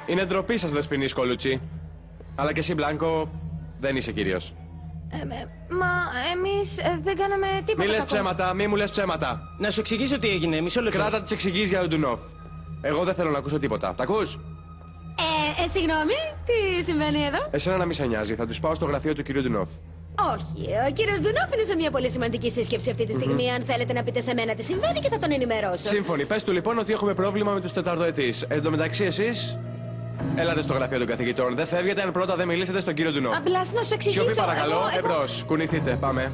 Είναι ντροπή σας, Δεσποινή Σκολούτσι. Αλλά και εσύ, Μπλάνκο, δεν είσαι κύριος. Μα εμείς δεν κάναμε τίποτα. Μη λες κακό. ψέματα, μη μου λες ψέματα. Να σου εξηγήσω τι έγινε, μισό λεπτό. Κράτα τις εξηγήσεις για τον Ντουνόφ. Εγώ δεν θέλω να ακούσω τίποτα. Τα ακούς? Συγγνώμη, τι συμβαίνει εδώ? Εσένα να μη σε νοιάζει, θα τους πάω στο γραφείο του κυρίου Ντουνόφ. Όχι, ο κύριος Ντουνόφ είναι σε μια πολύ σημαντική σύσκεψη αυτή τη στιγμή. Αν θέλετε να πείτε σε μένα τι συμβαίνει και θα τον ενημερώσω. Σύμφωνοι, πες του λοιπόν ότι έχουμε πρόβλημα με τους τεταρτοετής. Εν τω μεταξύ εσείς, έλατε στο γραφείο των καθηγητών. Δεν φεύγετε αν πρώτα δεν μιλήσετε στον κύριο Ντουνόφ. Απλά να σου εξηγήσω. Σιωπή παρακαλώ, εμπρός. Κουνηθείτε, πάμε.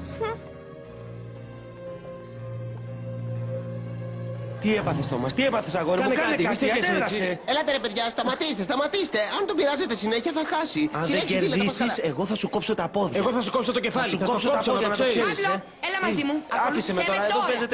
Τι έπαθες, Τόμας, τι έπαθες, αγόρι μου, Κάνε κάτι, μη στέκεσαι αντέδρασε. έτσι. Έλατε ρε παιδιά, σταματήστε. Αν τον πειράζετε συνέχεια θα χάσει. Αν δεν Συνέχισε, φίλε, τα πας κερδίσεις, καλά. εγώ θα σου κόψω τα πόδια. Εγώ θα σου κόψω το κεφάλι. Θα σου Θα κόψω στο τα κόψω πόδια, να να το το ξέρεις. ξέρεις. Παύλο, έλα μαζί μου. Άφησε με τώρα, εδώ παίζετε.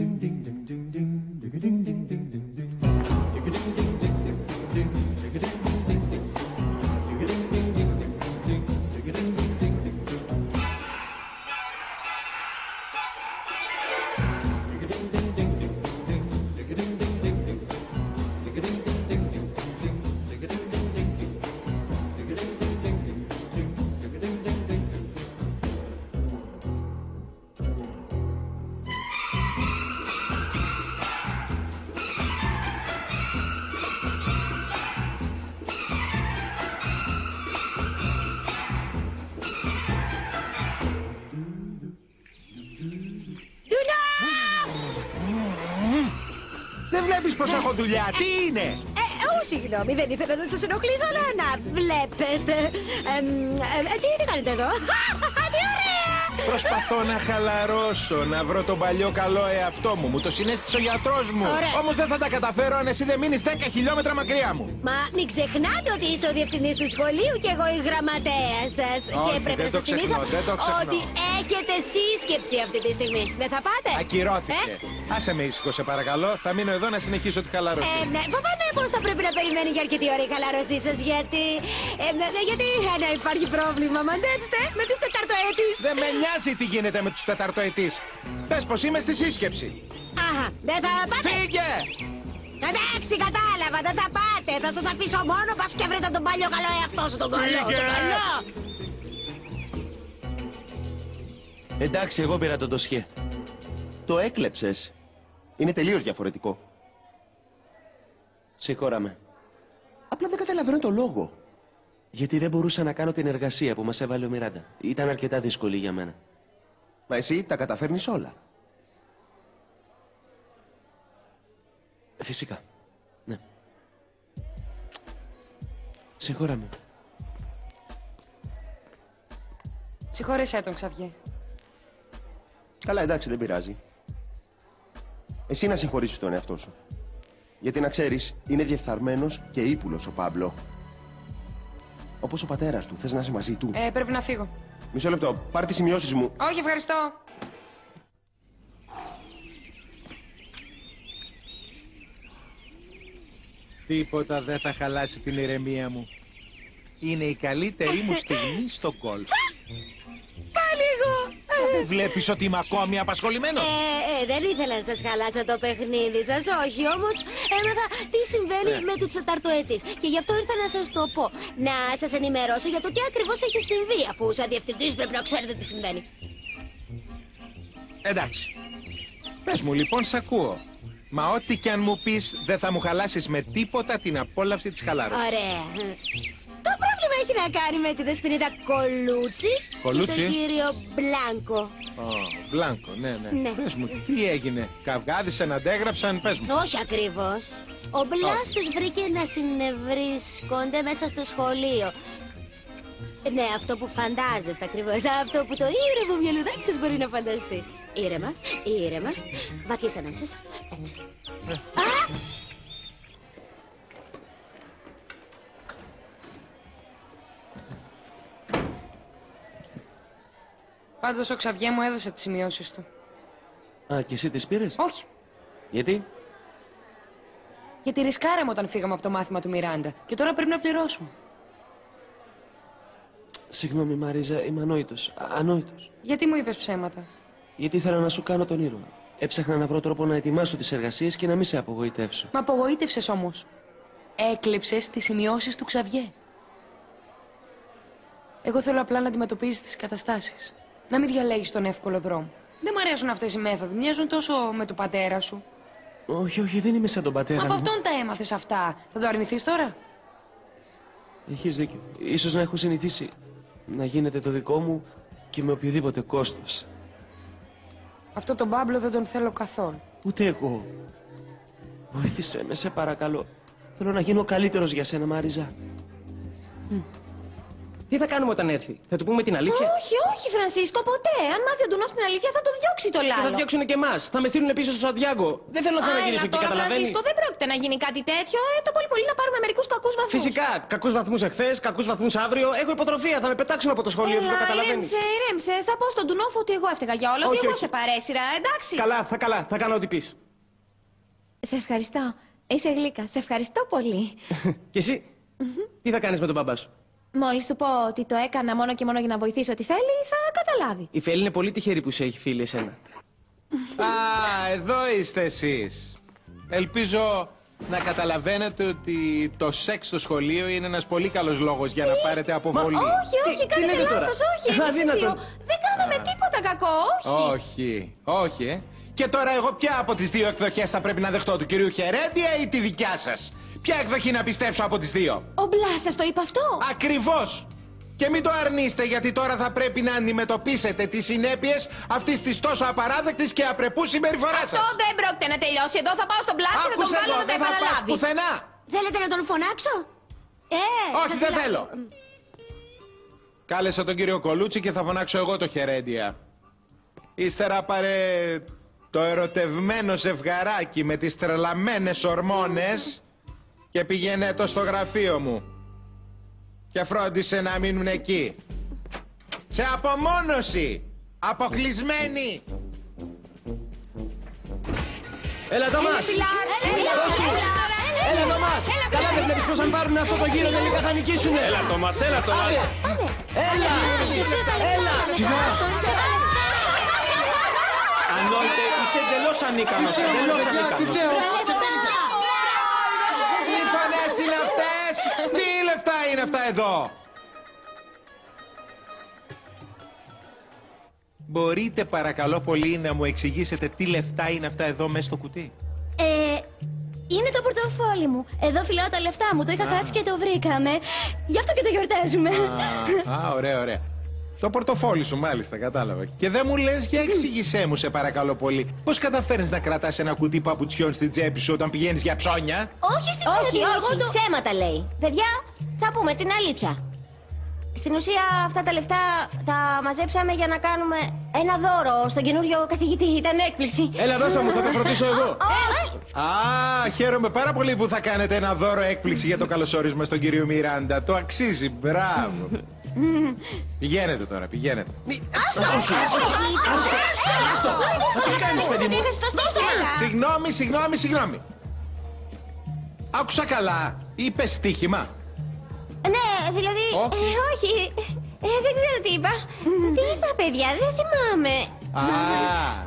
Δεν βλέπεις πως έχω δουλειά. Τι είναι? Συγγνώμη, δεν ήθελα να σας ενοχλήσω, αλλά να βλέπετε. Τι κάνετε εδώ? Τι ωραία! Προσπαθώ να χαλαρώσω, να βρω τον παλιό καλό εαυτό μου. Μου το συνέστησε ο γιατρός μου. Ωραία. Όμως δεν θα τα καταφέρω αν εσύ δεν μείνεις 10 χιλιόμετρα μακριά μου. Μα μην ξεχνάτε ότι είστε ο διευθυντής του σχολείου και εγώ η γραμματέα σας. Και πρέπει δεν να το σας θυμίσω ξεχνώ, δεν το ξεχνώ. ότι έχετε σύσκεψη αυτή τη στιγμή. Δεν θα πάτε? Ακυρώθηκε. Άσε με ήσυχο, σε παρακαλώ. Θα μείνω εδώ να συνεχίσω τη χαλάρωση. Ναι, φοβάμαι πως θα πρέπει να περιμένει για αρκετή ώρα η χαλάρωσή σας, γιατί... γιατί ναι, υπάρχει πρόβλημα, μαντέψτε, με τους τεταρτοέτης. Δεν με νοιάζει τι γίνεται με τους τεταρτοετής. Πες πως είμαι στη σύσκεψη. Αχα, δεν θα πάτε. Φύγε! Εντάξει, κατάλαβα, δεν θα πάτε. Θα σας αφήσω μόνο, πας και βρείτε τον παλιό καλό εαυτό σου, τον καλό, Φύγε! τον καλό. Εντάξει, εγώ πήρα το ντοσιέ. Το έκλεψες. Είναι τελείως διαφορετικό. Συγχώραμε. Απλά δεν καταλαβαίνω το λόγο. Γιατί δεν μπορούσα να κάνω την εργασία που μας έβαλε ο Μιράντα. Ήταν αρκετά δύσκολη για μένα. Μα εσύ τα καταφέρνεις όλα. Φυσικά. Ναι. Συγχώραμε. Συγχώρεσέ τον, Ξαβιέ. Καλά, εντάξει, δεν πειράζει. Εσύ να συγχωρήσεις τον εαυτό σου. Γιατί να ξέρεις, είναι διεφθαρμένος και ύπουλος ο Πάμπλο. Όπως ο πατέρας του. Θες να είσαι μαζί του? Πρέπει να φύγω. Μισό λεπτό. Πάρ' τις σημειώσεις μου. Όχι, ευχαριστώ. Τίποτα δεν θα χαλάσει την ηρεμία μου. Είναι η καλύτερη μου στιγμή στο γκολφ. Πάλι εγώ. Δεν βλέπεις ότι είμαι ακόμη απασχολημένος? Δεν ήθελα να σας χαλάσω το παιχνίδι σας, όχι, όμως έμαθα τι συμβαίνει με τους τεταρτοέτης. Και γι' αυτό ήρθα να σας το πω. Να σας ενημερώσω για το τι ακριβώς έχει συμβεί, αφού σαν διευθυντής πρέπει να ξέρετε τι συμβαίνει. Εντάξει. Πες μου λοιπόν, σ' ακούω. Μα ό,τι κι αν μου πεις, δεν θα μου χαλάσεις με τίποτα την απόλαυση της χαλάρωσης. Ωραία. Το πρόβλημα έχει να κάνει με τη δεσποινίδα Κολούτσι Κολούτσι? και τον κύριο Μπλάνκο. Μπλάνκο, ναι. Ναι. Πες μου, τι έγινε? Καυγάδισαν, αντέγραψαν, πες μου. Όχι ακριβώς. Ο Μπλάς τους βρήκε να συνευρίσκονται μέσα στο σχολείο. Ναι, αυτό που φαντάζεστε ακριβώς. Αυτό που το ήρεμο μυαλουδάκι σας μπορεί να φανταστεί. Ήρεμα. Βαθιές ανάσες. Έτσι. Α! Πάντως ο Ξαβιέ μου έδωσε τις σημειώσεις του. Α, και εσύ τις πήρες? Όχι. Γιατί? Γιατί ρισκάραμε όταν φύγαμε από το μάθημα του Μιράντα. Και τώρα πρέπει να πληρώσουμε. Συγγνώμη, Μαρίζα, είμαι ανόητος. Ανόητος. Γιατί μου είπες ψέματα? Γιατί ήθελα να σου κάνω τον ήρωα. Έψαχνα να βρω τρόπο να ετοιμάσω τις εργασίες και να μην σε απογοητεύσω. Μ' απογοήτευσες όμως. Έκλεψες τις σημειώσεις του Ξαβιέ. Εγώ θέλω απλά να αντιμετωπίζεις τις καταστάσεις. Να μην διαλέγεις τον εύκολο δρόμο. Δεν μ' αρέσουν αυτές οι μέθοδοι. Μοιάζουν τόσο με τον πατέρα σου. Όχι, όχι, δεν είμαι σαν τον πατέρα Από μου. αυτόν τα έμαθες αυτά. Θα το αρνηθείς τώρα? Έχεις δίκιο. Ίσως να έχω συνηθίσει να γίνεται το δικό μου και με οποιοδήποτε κόστος. Αυτό τον Πάμπλο δεν τον θέλω καθόλου. Ούτε εγώ. Βοήθησέ με, σε παρακαλώ. Θέλω να γίνω καλύτερος για σένα, Μάριζα. Τι θα κάνουμε όταν έρθει, θα του πούμε την αλήθεια? Όχι, όχι, Φρανσίσκο, ποτέ. Αν μάθει ο Ντουνόφ την αλήθεια, θα το διώξει το Και λάλο. θα διώξουν και εμάς. Θα με στείλουν πίσω στο Σαντιάγκο. Δεν θέλω να ξαναγυρίσω εκεί, τώρα, καταλαβαίνεις? Φρανσίσκο, δεν πρόκειται να γίνει κάτι τέτοιο. Το πολύ πολύ να πάρουμε μερικούς κακούς βαθμούς. Φυσικά, κακούς βαθμούς εχθές, κακούς βαθμούς αύριο. Έχω υποτροφία, θα με πετάξουν από το σχολείο, δεν το καταλαβαίνεις. Ηρέμησε. Θα πω στον Ντουνόφ ότι εγώ έφταιγα για όλα. Ότι Όχι, εγώ όχι. σε παρέσυρα, εντάξει. Καλά, θα κάνω ό,τι πεις. Σε ευχαριστώ. Είσαι γλύκα. Σε ευχαριστώ πολύ. Και εσύ, τι θα κάνεις με τον μπαμπά σου? Μόλις του πω ότι το έκανα μόνο και μόνο για να βοηθήσω τη Φέλη, θα καταλάβει. Η Φέλη είναι πολύ τυχερή που σε έχει φίλη εσένα. Α, εδώ είστε εσείς. Ελπίζω να καταλαβαίνετε ότι το σεξ στο σχολείο είναι ένας πολύ καλός λόγος για να πάρετε αποβολή. Όχι, τι λέτε κάνετε τώρα? λάθος, όχι. Εμείς οι Αδύνατον. δύο δεν κάναμε τίποτα κακό, όχι. Όχι. Και τώρα εγώ ποια από τις δύο εκδοχές θα πρέπει να δεχτώ, του κυρίου Χερέντια ή τη δικιά σας? Ποια εκδοχή να πιστέψω από τις δύο? Ο Μπλάς σας το είπε αυτό. Ακριβώς. Και μην το αρνείστε, γιατί τώρα θα πρέπει να αντιμετωπίσετε τις συνέπειες αυτής της τόσο απαράδεκτης και απρεπούς συμπεριφοράς σας. Αυτό δεν πρόκειται να τελειώσει. Εδώ θα πάω στον Μπλάς και θα τον Άκουσε βάλω εδώ, να τα δεν θα πας επαναλάβει. πουθενά. Θέλετε να τον φωνάξω? Όχι, δεν θέλω. Κάλεσα τον κύριο Κολούτσι και θα φωνάξω εγώ το Χερέντια. Ύστερα πάρε το ερωτευμένο ζευγαράκι με τις τρελαμένες ορμόνες και πήγαινε το στο γραφείο μου. Και φρόντισε να μείνουν εκεί. Σε απομόνωση. Αποκλεισμένοι. Έλα εδώ μας! Έλα εδώ μας! Καλά δεν βλέπεις πως αν πάρουν αυτό το γύρο τελικά θα νικήσουν! Έλα το μας, έλα το μας! Έλα! Σιγά! Ανόητε, είσαι εντελώς ανίκανος, εντελώς ανίκανος. Τι φωνές είναι αυτές? Τι λεφτά είναι αυτά εδώ? Μπορείτε παρακαλώ πολύ να μου εξηγήσετε τι λεφτά είναι αυτά εδώ μέσα στο κουτί? Είναι το πορτοφόλι μου. Εδώ φυλάω τα λεφτά μου. Το είχα χάσει και το βρήκαμε. Γι' αυτό και το γιορτάζουμε. Ωραία. Το πορτοφόλι σου, μάλιστα, κατάλαβα. Και δεν μου λες, για εξήγησέ μου, σε παρακαλώ πολύ. Πώς καταφέρνεις να κρατάς ένα κουτί παπουτσιών στην τσέπη σου όταν πηγαίνεις για ψώνια? Όχι στην τσέπη μου, εγώ το... Ψέματα λέει. Παιδιά, θα πούμε την αλήθεια. Στην ουσία αυτά τα λεφτά τα μαζέψαμε για να κάνουμε ένα δώρο στον καινούριο καθηγητή. Ήταν έκπληξη. Έλα δώστε μου, θα το φροντίσω εγώ. Α, χαίρομαι πάρα πολύ που θα κάνετε ένα δώρο έκπληξη για το καλωσόρισμα στον κύριο Μιράντα. Το αξίζει, μπράβο. Πηγαίνετε τώρα, πηγαίνετε. Συγγνώμη. Άκουσα καλά. Είπες στοίχημα? Ναι, δηλαδή... όχι. Δεν ξέρω τι είπα. Τι είπα, παιδιά, δεν θυμάμαι. Α,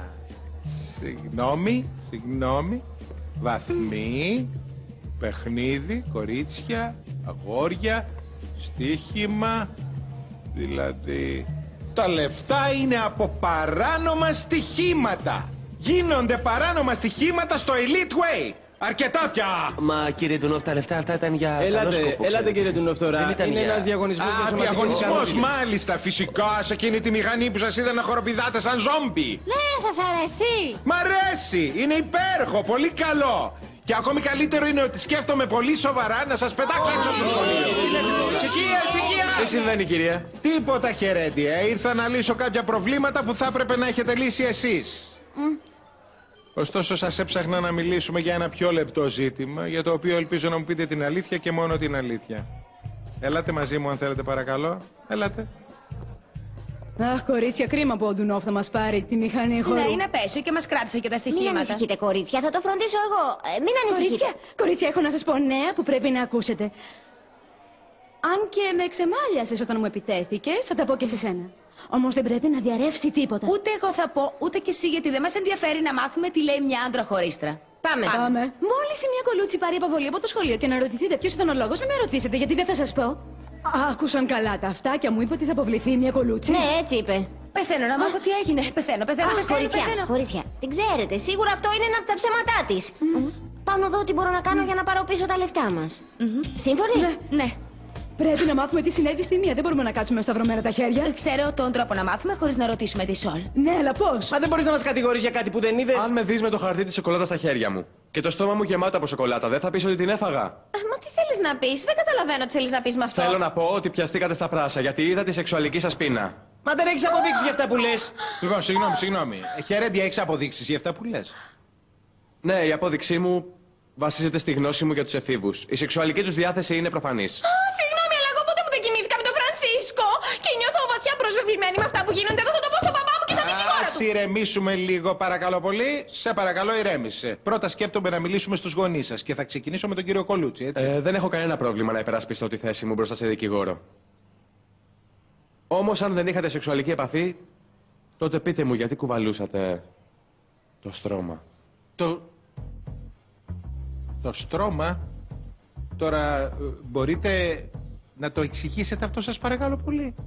συγγνώμη. Βαθμοί, παιχνίδι, κορίτσια, αγόρια, στοίχημα. Δηλαδή, τα λεφτά είναι από παράνομα στοιχήματα. Γίνονται παράνομα στοιχήματα στο Elite Way. Αρκετά πια. Μα κύριε Ντουνόφ, τα λεφτά αυτά ήταν για καλό σκοπό. Έλατε κύριε Ντουνόφ τώρα. Δεν ήταν Είναι για... ένας διαγωνισμός για σωματικές Διαγωνισμός, ικανότητες. μάλιστα. Φυσικά, σε εκείνη τη μηχανή που σας είδα να χοροπηδάτε σαν ζόμπι. Ναι, σας αρέσει. Μ' αρέσει. Είναι υπέροχο. Πολύ καλό. Και ακόμη καλύτερο είναι ότι σκέφτομαι πολύ σοβαρά να σας πετάξω έξω από το σχολείο. Ησυχία! Τι συμβαίνει, κυρία? Τίποτα, Χερέντια. Ήρθα να λύσω κάποια προβλήματα που θα έπρεπε να έχετε λύσει εσείς. Ωστόσο, σας έψαχνα να μιλήσουμε για ένα πιο λεπτό ζήτημα, για το οποίο ελπίζω να μου πείτε την αλήθεια και μόνο την αλήθεια. Ελάτε μαζί μου αν θέλετε, παρακαλώ. Ελάτε. Αχ, κορίτσια, κρίμα που ο Ντουνόφ θα μας πάρει τη μηχανή χορού. Ναι, είναι απέσιο και μας κράτησε και τα Μην στοιχήματα. ανησυχείτε, κορίτσια, θα το φροντίσω εγώ. Μην ανησυχείτε. Κορίτσια, έχω να σας πω νέα που πρέπει να ακούσετε. Αν και με εξεμάλιασες όταν μου επιτέθηκες, θα τα πω και σε σένα. Όμως δεν πρέπει να διαρρεύσει τίποτα. Ούτε εγώ θα πω, ούτε κι εσύ, γιατί δεν μας ενδιαφέρει να μάθουμε τι λέει μια άντρα χωρίστρα. Πάμε. Μόλις η μία κολούτσι πάρει αποβολή από το σχολείο και να ρωτηθείτε ποιος ήταν ο λόγος, να με ρωτήσετε, γιατί δεν θα σας πω. Άκουσαν καλά τα αυτάκια μου, είπε ότι θα αποβληθεί η μία κολούτσι. Ναι, έτσι είπε. Πεθαίνω να μάθω τι έγινε. Πεθαίνω. Κορίτσια, δεν ξέρετε. Σίγουρα αυτό είναι ένα από τα ψέματά της. Πάω να δω τι μπορώ να κάνω για να πάρω πίσω τα λεφτά μας. Σύμφωνοι? Ναι. Πρέπει να μάθουμε τι συνέβη στη μία. Δεν μπορούμε να κάτσουμε σταυρωμένα τα χέρια. Ξέρω τον τρόπο να μάθουμε χωρίς να ρωτήσουμε τη Σολ. Ναι, αλλά πώς? Μα δεν μπορείς να μας κατηγορείς για κάτι που δεν είδες. Αν με δεις με το χαρτί της σοκολάτα στα χέρια μου και το στόμα μου γεμάτο από σοκολάτα, δεν θα πεις ότι την έφαγα? Μα τι θέλεις να πεις, δεν καταλαβαίνω τι θέλεις να πεις με αυτό. Θέλω να πω ότι πιαστήκατε στα πράσα γιατί είδα τη σεξουαλική σας πείνα. Μα δεν έχεις αποδείξεις για αυτά που λες. Λοιπόν, συγγνώμη. Χερέντια, έχεις αποδείξεις για αυτά που λες? Ναι, η απόδειξή μου βασίζεται στη γνώση μου για τους εφήβους. Η σεξουαλική τους διάθεση είναι προφανής. Συγγνώμη, αλλά εγώ ποτέ μου δεν κοιμήθηκα με τον Φρανσίσκο και νιώθω βαθιά προσβεβλημένη με αυτά που γίνονται. Δεν θα το πω στον παπά μου και στα δικηγόρα του. Ας ηρεμήσουμε λίγο, παρακαλώ πολύ. Σε παρακαλώ, ηρέμησε. Πρώτα σκέπτομαι να μιλήσουμε στους γονείς σας και θα ξεκινήσω με τον κύριο Κολούτσι, έτσι. Δεν έχω κανένα πρόβλημα να υπερασπιστώ τη θέση μου μπροστά σε δικηγόρο. Όμως, αν δεν είχατε σεξουαλική επαφή, τότε πείτε μου γιατί κουβαλούσατε το στρώμα. Το στρώμα. Τώρα, μπορείτε να το εξηγήσετε αυτό, σας παρακαλώ πολύ?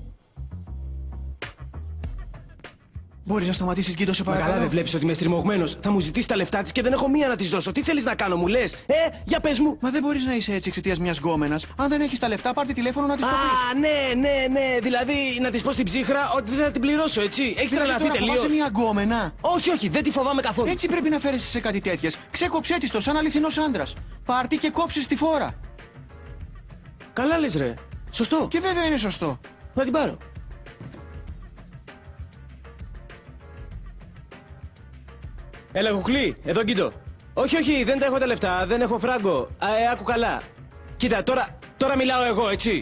Μπορείς να σταματήσεις, Γκίντο, σε Μα παρακαλώ? καλά δεν βλέπεις ότι είμαι στριμωγμένος. Θα μου ζητήσει τα λεφτά της και δεν έχω μία να της δώσω. Τι θέλεις να κάνω, μου λες? Για πες μου. Μα δεν μπορείς να είσαι έτσι εξαιτίας μιας γκόμενας. Αν δεν έχεις τα λεφτά, πάρτε τηλέφωνο να της το πεις. Ναι. Δηλαδή να της πω στην ψύχρα ότι δεν θα την πληρώσω, έτσι. Έχεις τρελαθεί τελείως. Φοβάσαι μια γκόμενα? Όχι, δεν τη φοβάμαι καθόλου. Έτσι πρέπει να φέρεσαι σε κάτι τέτοιες. Ξεκόψέ της το σαν αληθινός άντρας. Πάρ' τη και κόψεις τη φόρα. Καλά λες, ρε. Σωστό. Και βέβαια είναι σωστό. Θα την πάρω. Έλα, κουκλί, εδώ Γκίντο. Όχι, δεν τα έχω τα λεφτά, δεν έχω φράγκο. Άκου καλά. Κοίτα, τώρα μιλάω εγώ, έτσι.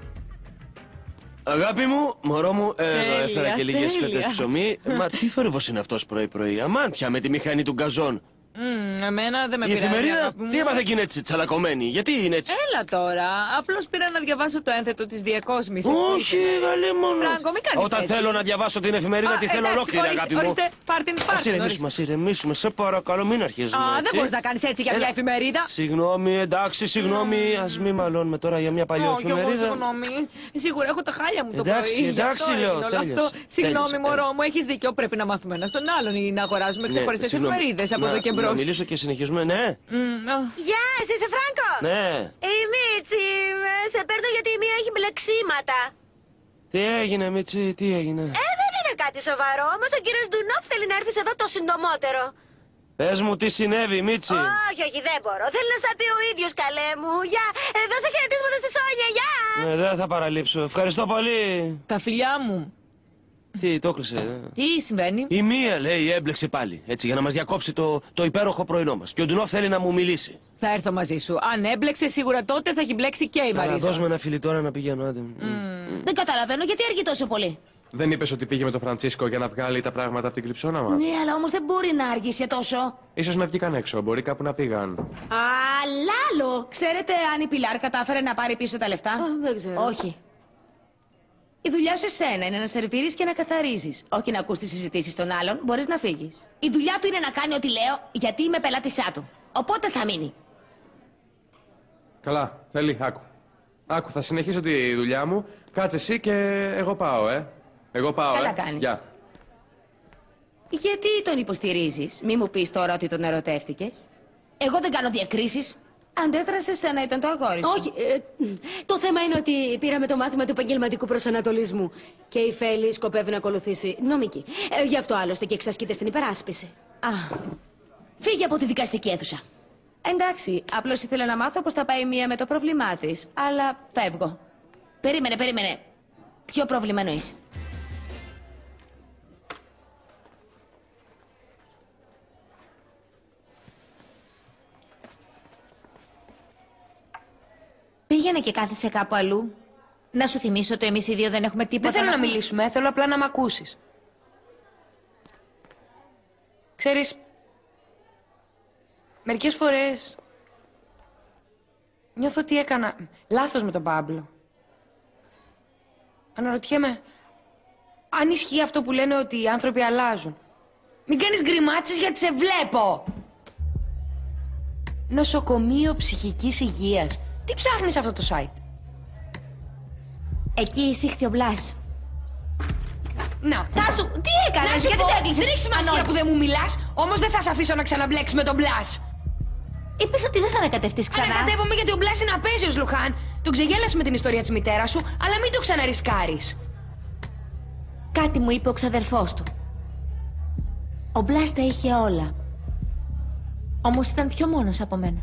Αγάπη μου, μωρό μου, εδώ έφερα και λίγες φέτες ψωμί. Μα τι θόρυβος είναι αυτός πρωί-πρωί? Αμάν πια με τη μηχανή του γκαζόν. Εμένα δεν με Η πειράζει. εφημερίδα, τι έπαθε και είναι έτσι τσαλακωμένη? Γιατί είναι έτσι? Έλα τώρα. Απλώς πήρα να διαβάσω το ένθετο της διακόσμησης. Όχι, γαλέ μόνο. Φράγκο, μην κάνεις Όταν έτσι. θέλω να διαβάσω την εφημερίδα, τη θέλω ολόκληρη, αγάπη μου. Ορίστε, πάρ' Ας ηρεμήσουμε, σε παρακαλώ, μην αρχίζουμε. Α, δεν έτσι. μπορείς να κάνεις έτσι για μια εφημερίδα. Συγγνώμη, εντάξει, συγγνώμη. Ας μην μαλώνουμε τώρα για μια παλιά Όχι, εγώ εφημερίδα. συγγνώμη. Σίγουρα έχω τα χάλια μου το πρωί. Εντάξει, γι' αυτό εντάξει, έγινε λέω, όλο τέλειωσε. αυτό. Συγγνώμη, Τέλειωσε, μωρό μου, έχεις δίκιο. Πρέπει να μάθουμε ένα στον άλλον ή να αγοράζουμε ξεχωριστές συγγνώμη. εφημερίδες από εδώ και μπρος. Να μιλήσω και συνεχίζουμε, ναι. Γεια, εσύ είσαι Φράγκο? Ναι. Η Μίτσι, σε παίρνω γιατί η μία έχει μπλεξίματα. Τι έγινε, Μίτσι, τι έγινε? Δεν είναι κάτι σοβαρό, όμως ο κύριος Ντουνόφ θέλει να έρθεις εδώ το συντομότερο. Πες μου τι συνέβη, Μίτσι. Όχι, δεν μπορώ. Θέλει να στα πει ο ίδιος, καλέ μου. Γεια, δώσε χαιρετίσματα στη Σόνια, γεια. Δεν θα παραλείψω. Ευχαριστώ πολύ. Τα φιλιά μου. Τι, το έκλεισε? Τι συμβαίνει? Η μία, λέει, έμπλεξε πάλι. Έτσι, για να μας διακόψει το υπέροχο πρωινό μας. Και ο Ντουνόφ θέλει να μου μιλήσει. Θα έρθω μαζί σου. Αν έμπλεξε, σίγουρα τότε θα έχει μπλέξει και η Καλά, Μαρίζα. δώσ' με ένα φιλί τώρα να πηγαίνω, άντε. Δεν καταλαβαίνω γιατί αργεί τόσο πολύ. Δεν είπες ότι πήγε με τον Φραντσίσκο για να βγάλει τα πράγματα από την κρυψώνα μας? Ναι, αλλά όμως δεν μπορεί να αργήσει τόσο. Ίσως να βγήκαν έξω, μπορεί κάπου να πήγαν. Λάλο! Ξέρετε αν η Πιλάρ κατάφερε να πάρει πίσω τα λεφτά? Δεν ξέρω. Όχι. Η δουλειά σου εσένα είναι να σερβίρεις και να καθαρίζεις. Όχι να ακούς τις συζητήσεις των άλλων, μπορείς να φύγεις. Η δουλειά του είναι να κάνει ό,τι λέω, γιατί είμαι πελάτησά του. Οπότε θα μείνει. Καλά, θέλει, άκου, θα συνεχίσω τη δουλειά μου. Κάτσε εσύ και εγώ πάω, Εγώ πάω, Καλά κάνεις. Γεια. Γιατί τον υποστηρίζεις? Μη μου πεις τώρα ότι τον ερωτεύτηκες. Εγώ δεν κάνω διακρίσεις. Αντέδρασε σαν να ήταν το αγόρι σου. Όχι, το θέμα είναι ότι πήραμε το μάθημα του επαγγελματικού προσανατολισμού και η Φέλη σκοπεύει να ακολουθήσει νομική. Γι' αυτό άλλωστε και εξασκείται στην υπεράσπιση. Φύγε από τη δικαστική αίθουσα. Εντάξει, απλώς ήθελα να μάθω πώς θα πάει μία με το πρόβλημά της. Αλλά φεύγω. Περίμενε. Ποιο πρόβλημα εννοείς? Πήγαινε και κάθισε κάπου αλλού. Να σου θυμίσω ότι εμείς οι δύο δεν έχουμε τίποτα. Δεν θέλω να μιλήσουμε, θέλω απλά να μ' ακούσεις. Ξέρεις, μερικές φορές νιώθω ότι έκανα λάθος με τον Πάμπλο. Αναρωτιέμαι αν ισχύει αυτό που λένε ότι οι άνθρωποι αλλάζουν. Μην κάνεις γκριμάτσες γιατί σε βλέπω. Νοσοκομείο ψυχικής υγείας. Τι ψάχνεις σε αυτό το site? Εκεί εισήχθη ο Μπλας. Να. Στάσου, τι έκανες, Να σου γιατί πω, το έκλεισες? δεν έχει σημασία που δεν μου μιλάς, όμως δεν θα σε αφήσω να ξαναμπλέξεις με τον Μπλας. Είπες ότι δεν θα ανακατευτείς ξανά. Ανακατεύομαι γιατί ο Μπλας είναι απέσιος, Λουχάν. Τον ξεγέλασε με την ιστορία της μητέρας σου, αλλά μην το ξαναρισκάρεις. Κάτι μου είπε ο ξαδερφός του. Ο Μπλας τα είχε όλα. Όμως ήταν πιο μόνος από μένα.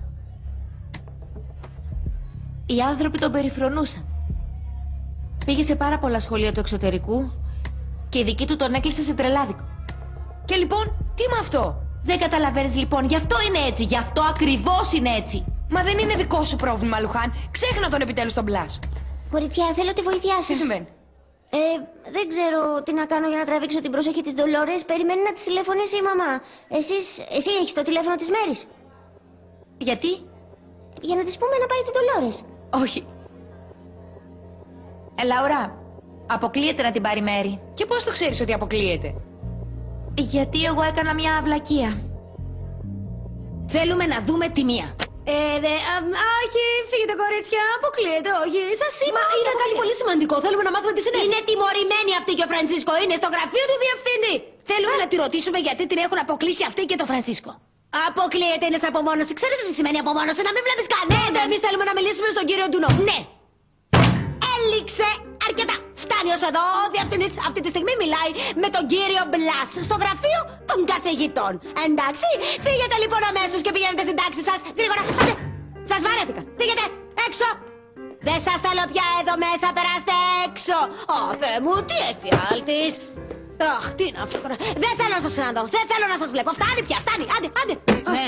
Οι άνθρωποι τον περιφρονούσαν. Πήγε σε πάρα πολλά σχολεία του εξωτερικού και η δική του τον έκλεισε σε τρελάδικο. Και λοιπόν, τι με αυτό? Δεν καταλαβαίνεις λοιπόν, γι' αυτό είναι έτσι, γι' αυτό ακριβώς είναι έτσι. Μα δεν είναι δικό σου πρόβλημα, Λουχάν. Ξέχνα τον επιτέλους τον Μπλας. Κοριτσιά, θέλω τη βοήθειά σας. Τι συμβαίνει? Δεν ξέρω τι να κάνω για να τραβήξω την προσοχή της Ντολόρες. Περιμένει να της τηλεφωνήσει η μαμά. Εσύ έχεις το τηλέφωνο της Μέρης? Γιατί? Για να της πούμε να πάρει την Ντολόρες. Όχι. Λαουρά, αποκλείεται να την πάρει Μέρη. Και πώς το ξέρεις ότι αποκλείεται? Γιατί εγώ έκανα μια αυλακία. Θέλουμε να δούμε τη μία. Όχι, φύγετε κορίτσια, αποκλείεται, όχι. Σας είπα, είναι κάτι πολύ σημαντικό. Θέλουμε να μάθουμε τι συνέβη. Είναι τιμωρημένη αυτή και ο Φρανσίσκο. Είναι στο γραφείο του διευθυντή. Θέλουμε να τη ρωτήσουμε γιατί την έχουν αποκλείσει αυτή και το Φρανσίσκο. Αποκλείεται, είναι σε απομόνωση. Ξέρετε τι σημαίνει απομόνωση, να μην βλέπεις κανέναν. Εμείς θέλουμε να μιλήσουμε στον κύριο Ντουνό. Ναι. Έληξε αρκετά. Φτάνει ως εδώ. Ο διευθυντής αυτή τη στιγμή μιλάει με τον κύριο Μπλας στο γραφείο των καθηγητών. Εντάξει, φύγετε λοιπόν αμέσως και πηγαίνετε στην τάξη σας. Γρήγορα, άντε. Σας βαρέθηκα. Φύγετε έξω. Δεν σας θέλω πια εδώ μέσα, περάστε έξω. Ω Θεέ μου, τι εφιάλτης. Αχ, τι είναι αυτό τώρα. Δεν θέλω να σας ξαναδώ. Δεν θέλω να σας βλέπω. Φτάνει πια, φτάνει. Άντε, άντε. Ναι.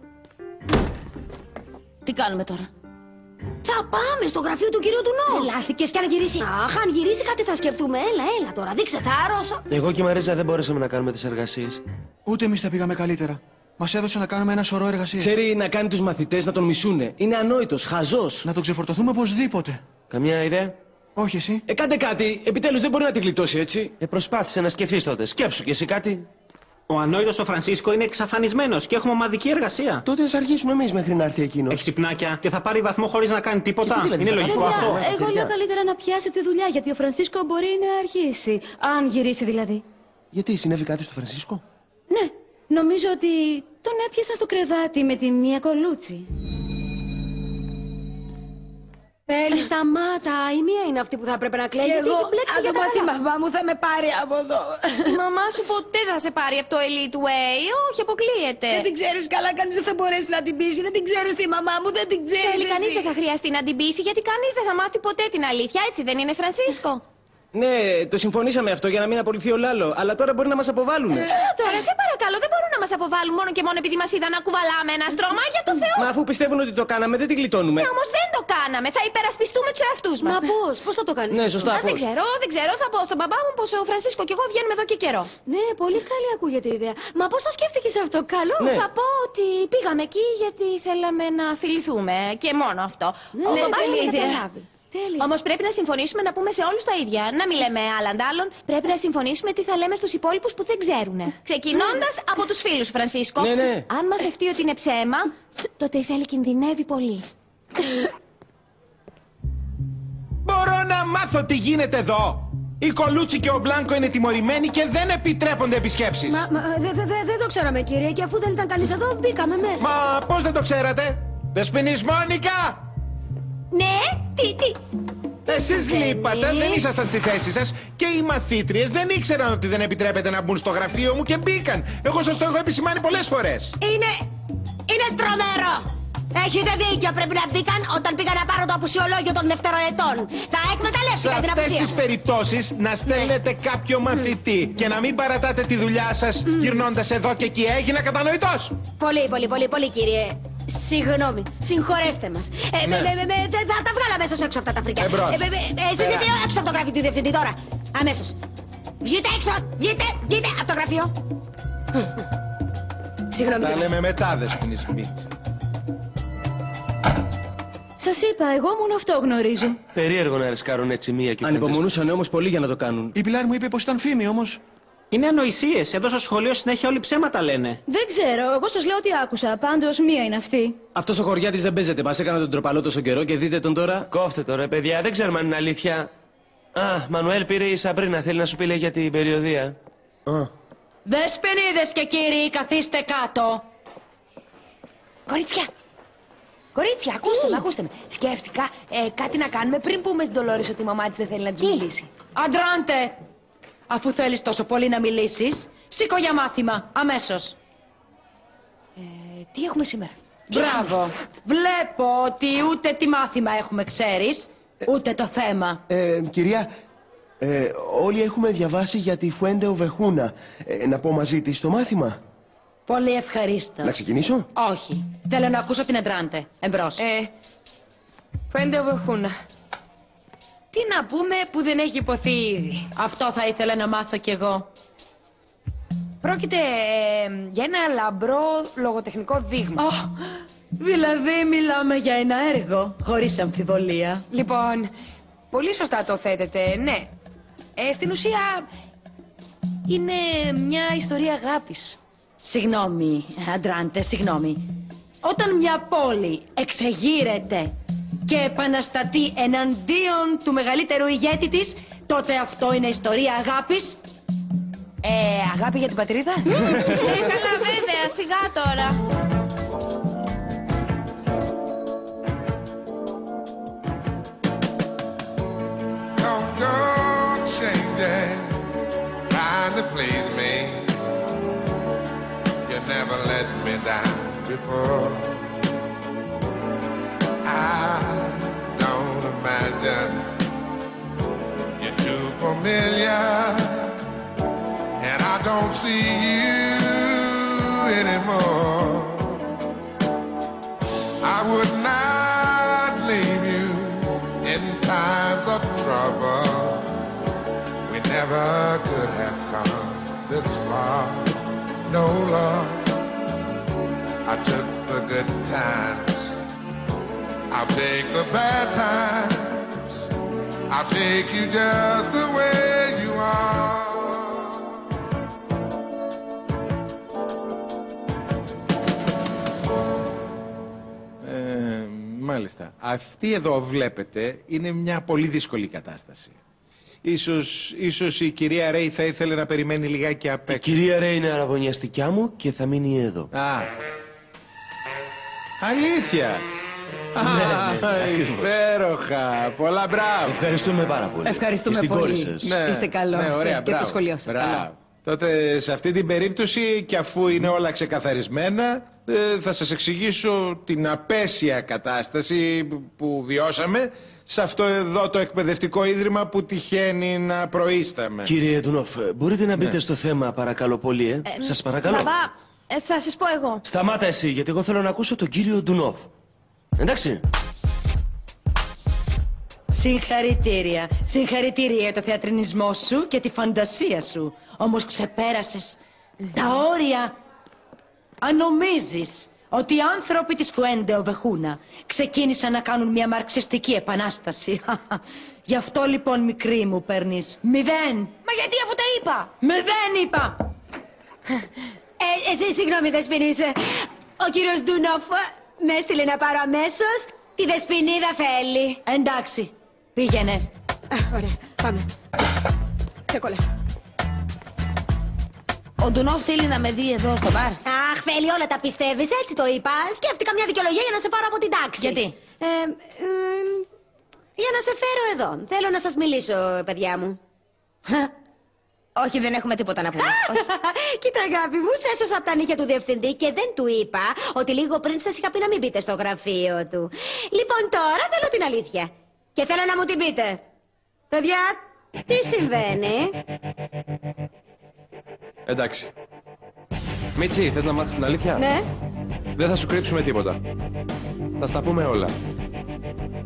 Τι κάνουμε τώρα? Θα πάμε στο γραφείο του κυρίου Ντουνό. Τρελάθηκες κι αν γυρίσει? Αχ, αν γυρίσει κάτι θα σκεφτούμε. Έλα τώρα, δείξε θάρρος. Εγώ και η Μαρίζα δεν μπορέσαμε να κάνουμε τις εργασίες. Ούτε εμείς τα πήγαμε καλύτερα. Μας έδωσε να κάνουμε ένα σωρό εργασίες. Ξέρει να κάνει τους μαθητές να τον μισούνε. Είναι ανόητος, χαζός. Να τον ξεφορτωθούμε οπωσδήποτε. Καμιά ιδέα? Όχι εσύ. Κάντε κάτι. Επιτέλους δεν μπορεί να τη γλιτώσει έτσι. Προσπάθησε να σκεφτείς τότε. Σκέψου κι εσύ κάτι. Ο ανόητος ο Φρανσίσκο είναι εξαφανισμένος και έχουμε ομαδική εργασία. Τότε ας αρχίσουμε εμείς μέχρι να έρθει εκείνος. Έχει ξυπνάκια και θα πάρει βαθμό χωρίς να κάνει τίποτα. Δηλαδή, είναι λογικό αυτό? Εγώ λέω καλύτερα να πιάσετε δουλειά, γιατί ο Φρανσίσκο μπορεί να αρχίσει. Αν γυρίσει δηλαδή. Γιατί συνέβη κάτι στο Φρανσίσκο? Ναι, νομίζω ότι τον έπιασαν στο κρεβάτι με τη μία κολούτσι. Έλλη, σταμάτα. Η μία είναι αυτή που θα έπρεπε να κλαίει. Και γιατί εγώ, έχει μπλέξει αν για το τα μάθει η καλά. μαμά μου, θα με πάρει από εδώ. Η μαμά σου ποτέ θα σε πάρει από το Elite Way. Όχι, αποκλείεται. Δεν την ξέρεις καλά, κανείς δεν θα μπορέσει να την πείσει. Δεν την ξέρεις τη μαμά μου, δεν την ξέρεις. Τέλει, κανείς δεν θα χρειαστεί να την πείσει, γιατί κανείς δεν θα μάθει ποτέ την αλήθεια. Έτσι δεν είναι, Φρανσίσκο? Ναι, το συμφωνήσαμε αυτό για να μην απολυθεί ο Λάλο. Αλλά τώρα μπορεί να μας αποβάλουν. Τώρα, σε παρακαλώ, δεν μπορούν να μας αποβάλουν μόνο και μόνο επειδή μας είδαν να κουβαλάμε ένα στρώμα, για το Θεό. Μα αφού πιστεύουν ότι το κάναμε, δεν την γλιτώνουμε. Ναι, όμως δεν το κάναμε. Θα υπερασπιστούμε τους εαυτούς μας. Μα πώς θα το κάνεις? Ναι, σωστά, Δεν ξέρω. Θα πω στον μπαμπά μου πως ο Φρανσίσκο και εγώ βγαίνουμε εδώ και καιρό. Ναι, πολύ καλή ακούγεται η ιδέα. Μα πώς το σκέφτηκες αυτό? Καλό. Ναι. Θα πω ότι πήγαμε εκεί γιατί θέλαμε να φιληθούμε και μόνο αυτό. Ο Ναι, μπαμπάς μου τέλεια δεν ιδέα. καταλάβει. Όμως πρέπει να συμφωνήσουμε να πούμε σε όλους τα ίδια. Να μην λέμε άλλων. Πρέπει να συμφωνήσουμε τι θα λέμε στους υπόλοιπους που δεν ξέρουν. Ξεκινώντας από τους φίλους, Φρανσίσκο. Ναι, ναι. Αν μαθευτεί ότι είναι ψέμα, τότε η Φέλη κινδυνεύει πολύ. Μπορώ να μάθω τι γίνεται εδώ. Η Κολούτσι και ο Μπλάνκο είναι τιμωρημένοι και δεν επιτρέπονται επισκέψεις. Δεν το ξέραμε, κύριε, και αφού δεν ήταν κανείς εδώ, μπήκαμε μέσα. Μα πώς δεν το ξέρατε? Δεσποινής Μόνικα! Ναι, τι. Εσείς λείπατε, δεν ήσασταν στη θέση σας και οι μαθήτριες δεν ήξεραν ότι δεν επιτρέπεται να μπουν στο γραφείο μου και μπήκαν. Εγώ σας το έχω επισημάνει πολλές φορές. Είναι τρομερό. Έχετε δίκιο, πρέπει να μπήκαν όταν πήγα να πάρω το απουσιολόγιο των δευτεροετών. Θα Σε εκμεταλλεύτηκα την αυτές απουσία. τις περιπτώσεις να στέλνετε κάποιο μαθητή και να μην παρατάτε τη δουλειά σας γυρνώντας εδώ και εκεί. Έγινα κατανοητός. Πολύ, κύριε. Συγγνώμη, συγχωρέστε μας. Θα τα βγάλω αμέσως έξω αυτά τα φρικιά. Εμπρός. Εσείς οι δύο έξω από το γραφείο του διευθυντή τώρα. Αμέσως. Βγείτε έξω, βγείτε από το γραφείο. Συγγνώμη. Τα λέμε μετά, Δεσποινής Μίτση. Σας είπα, εγώ μόνο αυτό γνωρίζω. Περίεργο να ρισκάρουν έτσι μία και ο Φραντσέσκο. Ανυπομονούσαν όμως πολύ για να το κάνουν. Η Πιλάρ μου είπε πως ήταν φήμη, όμως Είναι ανοησίες. Εδώ στο σχολείο συνέχεια όλοι ψέματα λένε. Δεν ξέρω, εγώ σας λέω ότι άκουσα. Πάντως μία είναι αυτή. Αυτός ο χωριάτης δεν παίζεται. Μας έκανε τον τροπαλό τόσο καιρό και δείτε τον τώρα. Κόφτε το ρε παιδιά, δεν ξέρουμε αν είναι αλήθεια. Α, Μανουέλ πήρε η Σαμπρίνα, θέλει να σου πει λέει για την περιοδία. Δεσποινίδες και κύριοι, καθίστε κάτω. Κορίτσια! Κορίτσια, ακούστε με. Σκέφτηκα κάτι να κάνουμε πριν πούμε στην Ντολόρης ότι η μαμά της δεν θέλει να της μιλήσει. Αντράντε! Αφού θέλεις τόσο πολύ να μιλήσεις, σήκω για μάθημα, αμέσως. Τι έχουμε σήμερα? Μπράβο. Βλέπω ότι ούτε τι μάθημα έχουμε, ξέρεις, ούτε το θέμα. Κυρία, όλοι έχουμε διαβάσει για τη Φουέντε Οβεχούνα. Να πω μαζί της το μάθημα. Πολύ ευχαρίστως. Να ξεκινήσω? Όχι. Θέλω να ακούσω την Αντράντε. Εμπρός. Φουέντε Οβεχούνα. Τι να πούμε που δεν έχει υποθεί ήδη? Αυτό θα ήθελα να μάθω κι εγώ. Πρόκειται για ένα λαμπρό λογοτεχνικό δείγμα. Δηλαδή μιλάμε για ένα έργο, χωρίς αμφιβολία. Λοιπόν, πολύ σωστά το θέτετε, ναι. Στην ουσία είναι μια ιστορία αγάπης. Συγγνώμη, Αντράντε, συγγνώμη. Όταν μια πόλη εξεγείρεται και επαναστατεί εναντίον του μεγαλύτερου ηγέτη της, τότε αυτό είναι ιστορία αγάπης. Αγάπη για την πατρίδα? Καλά βέβαια, σιγά τώρα. Don't go changing, trying to please me. You never let me down before. I don't imagine you're too familiar, and I don't see you anymore. I would not leave you in times of trouble. We never could have come this far. No, Lord, I took the good times, I'll take the bad times, I'll take you just the way you are. Μάλιστα. Αυτή εδώ βλέπετε είναι μια πολύ δύσκολη κατάσταση. Ίσως η κυρία Ρέι θα ήθελε να περιμένει λιγάκι απ' έξω. Η κυρία Ρέι είναι αραβωνιαστικιά μου και θα μείνει εδώ. Αλήθεια! Υπέροχα! Πολλά μπράβο! Ευχαριστούμε πάρα πολύ. Ευχαριστούμε και στην πολύ. Κόρη σας. Είστε καλός. Ωραία, και το σχολείο σας. Καλό. Τότε σε αυτή την περίπτωση, και αφού είναι όλα ξεκαθαρισμένα, θα σας εξηγήσω την απέσια κατάσταση που βιώσαμε σε αυτό εδώ το εκπαιδευτικό ίδρυμα που τυχαίνει να προείσταμε. Κύριε Ντουνόφ, μπορείτε να μπείτε στο θέμα παρακαλώ πολύ, Σας παρακαλώ. Μπαμπά, θα σας πω εγώ. Σταμάτα εσύ, γιατί εγώ θέλω να ακούσω τον κύριο Ντουνόφ. Εντάξει. Συγχαρητήρια. Συγχαρητήρια για το θεατρινισμό σου και τη φαντασία σου. Όμως ξεπέρασες τα όρια. Αν νομίζεις ότι οι άνθρωποι της Φουέντε Οβεχούνα ξεκίνησαν να κάνουν μια μαρξιστική επανάσταση. Γι' αυτό λοιπόν, μικρή μου, παίρνεις 0. Μα γιατί, αφού τα είπα? 0 είπα. Συγγνώμη, Δεσποινής. Ο κύριος Ντουνόφ με έστειλε να πάρω αμέσως τη Δεσποινίδα Φέλη. Εντάξει, πήγαινε. Ωραία, πάμε. Ξεκόλα. Ο Ντουνόφ θέλει να με δει εδώ στο μπαρ. Αχ, Φέλη, όλα τα πιστεύεις, έτσι το είπα. Σκέφτηκα μια δικαιολογία για να σε πάρω από την τάξη. Γιατί? Για να σε φέρω εδώ. Θέλω να σας μιλήσω, παιδιά μου. Όχι, δεν έχουμε τίποτα να πούμε. Κοίτα, αγάπη μου, σε έσωσα από τα νύχια του διευθυντή και δεν του είπα ότι λίγο πριν σας είχα πει να μην μπείτε στο γραφείο του. Λοιπόν, τώρα θέλω την αλήθεια. Και θέλω να μου την πείτε. Παιδιά, τι συμβαίνει? Εντάξει. Μίτσι, θες να μάθεις την αλήθεια? Ναι. Δεν θα σου κρύψουμε τίποτα. Θα στα πούμε όλα.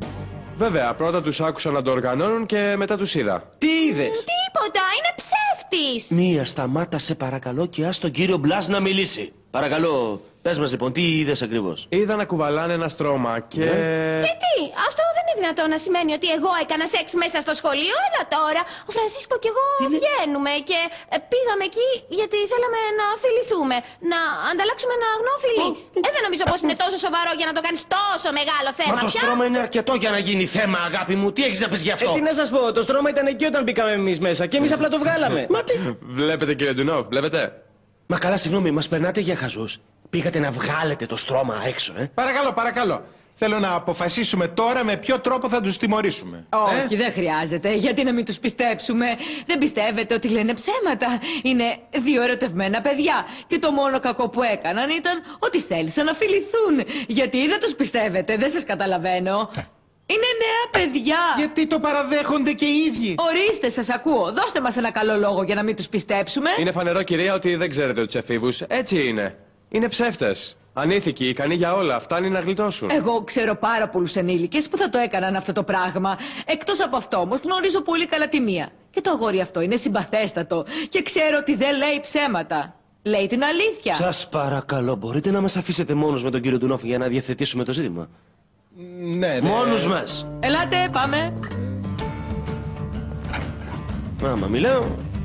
Βέβαια, πρώτα τους άκουσα να το οργανώνουν και μετά τους είδα. Τι είδες? Τίποτα, είναι ψεύτικο. αυτής. Μία, σταμάτα σε παρακαλώ και ας τον κύριο Μπλάς να μιλήσει. Παρακαλώ, πες μας λοιπόν, τι είδες ακριβώς? Είδα να κουβαλάνε ένα στρώμα και... Και τι, αυτό δεν είναι δυνατόν να σημαίνει ότι εγώ έκανα σεξ μέσα στο σχολείο. Έλα τώρα, ο Φρανσίσκο και εγώ βγαίνουμε και πήγαμε εκεί γιατί θέλαμε να φιληθούμε. Να ανταλλάξουμε ένα αγνό φιλί. Δεν νομίζω πως είναι τόσο σοβαρό για να το κάνεις τόσο μεγάλο θέμα. Μα το πια. στρώμα είναι αρκετό για να γίνει θέμα, αγάπη μου. Τι έχεις να πεις γι' αυτό? Τι να σας πω, το στρώμα ήταν εκεί όταν μπήκαμε εμείς μέσα και εμείς απλά το βγάλαμε. Μα τι... Βλέπετε κύριε Ντουνόφ, βλέπετε. Μα καλά, συγγνώμη, μας περνάτε για χαζούς. Πήγατε να βγάλετε το στρώμα έξω, Παρακαλώ, παρακαλώ. Θέλω να αποφασίσουμε τώρα με ποιο τρόπο θα τους τιμωρήσουμε. Όχι, δεν χρειάζεται. Γιατί να μην τους πιστέψουμε? Δεν πιστεύετε ότι λένε ψέματα? Είναι δύο ερωτευμένα παιδιά. Και το μόνο κακό που έκαναν ήταν ότι θέλησαν να φιληθούν. Γιατί δεν τους πιστεύετε? Δεν σας καταλαβαίνω. Είναι νέα παιδιά. Γιατί το παραδέχονται και οι ίδιοι. Ορίστε, σας ακούω. Δώστε μας ένα καλό λόγο για να μην τους πιστέψουμε. Είναι φανερό, κυρία, ότι δεν ξέρετε τους εφήβους. Έτσι είναι. Είναι ψεύτες. Ανήθικοι, ικανοί για όλα. Φτάνει να γλιτώσουν. Εγώ ξέρω πάρα πολλούς ενήλικες που θα το έκαναν αυτό το πράγμα. Εκτός από αυτό όμως γνωρίζω πολύ καλά τη μία. Και το αγόρι αυτό είναι συμπαθέστατο. Και ξέρω ότι δεν λέει ψέματα. Λέει την αλήθεια. Σας παρακαλώ, μπορείτε να μας αφήσετε μόνος με τον κύριο Ντουνόφ για να διευθετήσουμε το ζήτημα? Ναι. Μόνος μας. Ελάτε, πάμε. Άμα μιλάω.